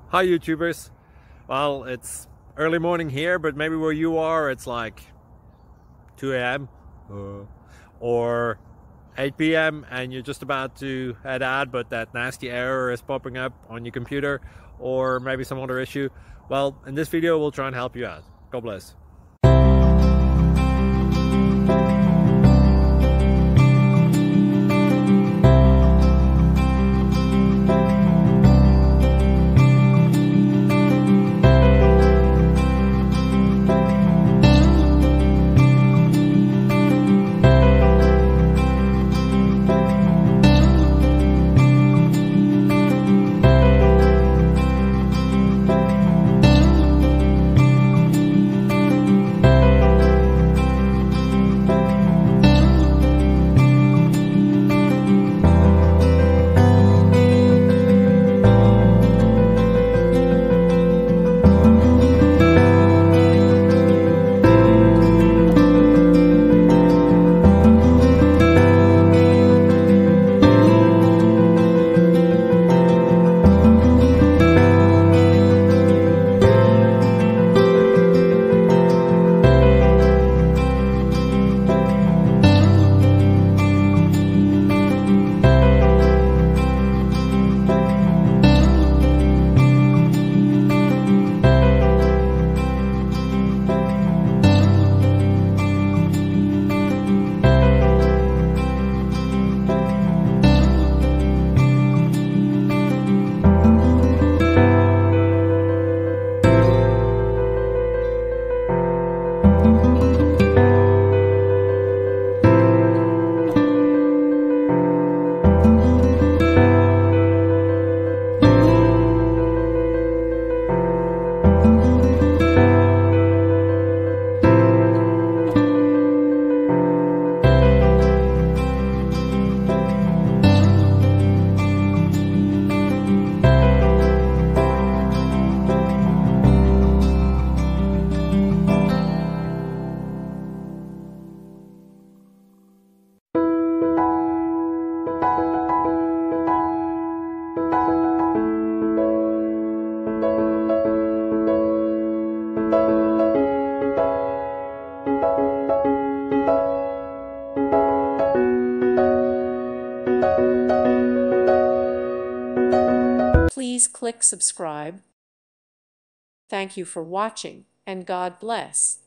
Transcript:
Hi YouTubers. Well, it's early morning here, but maybe where you are it's like 2 a.m. or 8 p.m. and you're just about to head out, but that nasty error is popping up on your computer, or maybe some other issue. Well, in this video we'll try and help you out. God bless. Please click subscribe. Thank you for watching, and God bless.